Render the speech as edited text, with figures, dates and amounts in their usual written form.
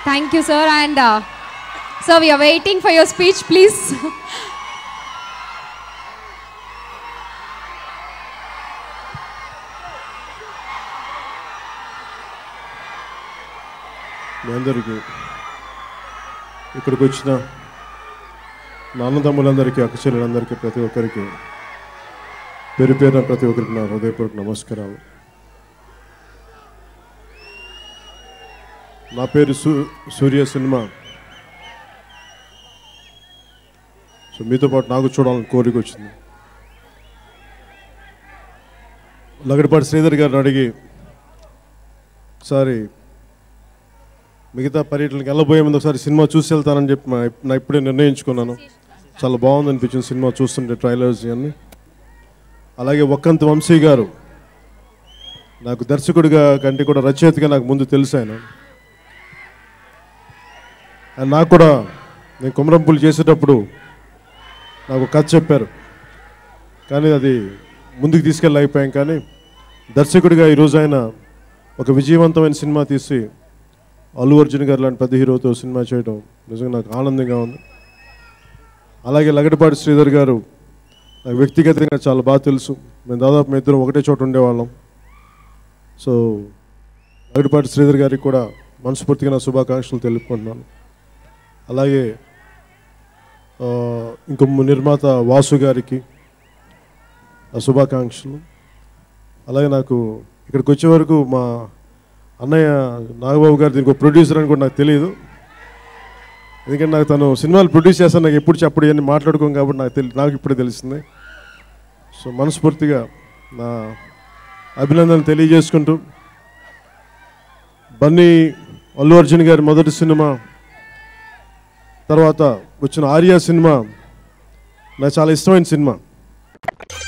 Thank you, sir. And sir, we are waiting for your speech, please. అందరికీ ఇక్కడికి వచ్చిన నా అన్నదమ్ములందరికీ అక్కచెల్లెలందరికీ ప్రతి ఒక్కరికి పేరు పేరున ప్రతి ఒక్కరికి నా హృదయపూర్వక నమస్కారాలు. నా పేరు సూర్య సినిమా సో మీతో పాటు నాకు చూడాలని కోరిక వచ్చింది. లగడపాటి శ్రీధర్ గారిని అడిగి ఒకసారి మిగతా పర్యటనకి వెళ్ళబోయే ముందు ఒకసారి సినిమా చూసి వెళ్తానని చెప్పి నా ఇప్పుడే నిర్ణయించుకున్నాను. చాలా బాగుంది అనిపించింది సినిమా చూస్తుంటే ట్రైలర్స్ ఇవన్నీ. అలాగే వక్కంత్ వంశీ గారు నాకు దర్శకుడిగా కంటే కూడా రచయితగా నాకు ముందు తెలుసు ఆయన. నాకు కూడా నేను కుమరంపులు చేసేటప్పుడు నాకు కథ చెప్పారు, కానీ అది ముందుకు తీసుకెళ్ళలేకపోయాం. కానీ దర్శకుడిగా ఈరోజు ఆయన ఒక విజయవంతమైన సినిమా తీసి అల్లు అర్జున్ గారు లాంటి పెద్ద హీరోతో సినిమా చేయడం నిజంగా నాకు ఆనందంగా ఉంది. అలాగే లగడపాటి శ్రీధర్ గారు నాకు వ్యక్తిగతంగా చాలా బాగా తెలుసు. మేము దాదాపు మేము ఇద్దరం ఒకటే చోట ఉండేవాళ్ళం. సో లగడపాటి శ్రీధర్ గారికి కూడా మనస్ఫూర్తిగా నా శుభాకాంక్షలు తెలుపుకుంటున్నాను. అలాగే ఇంకో నిర్మాత వాసు గారికి ఆ శుభాకాంక్షలు. అలాగే నాకు ఇక్కడికి వచ్చే వరకు మా అన్నయ్య నాగబాబు గారు దీనికి ఒక ప్రొడ్యూసర్ అని కూడా నాకు తెలియదు. ఎందుకంటే నాకు తను సినిమాలు ప్రొడ్యూస్ చేస్తాను నాకు ఎప్పుడు చెప్పడు ఇవన్నీ మాట్లాడుకోం కాబట్టి నాకు ఇప్పుడే తెలిసింది. సో మనస్ఫూర్తిగా నా అభినందనలు తెలియజేసుకుంటూ బన్నీ అల్లు అర్జున్ గారి మొదటి సినిమా తర్వాత వచ్చిన ఆర్య సినిమా నాకు చాలా ఇష్టమైన సినిమా.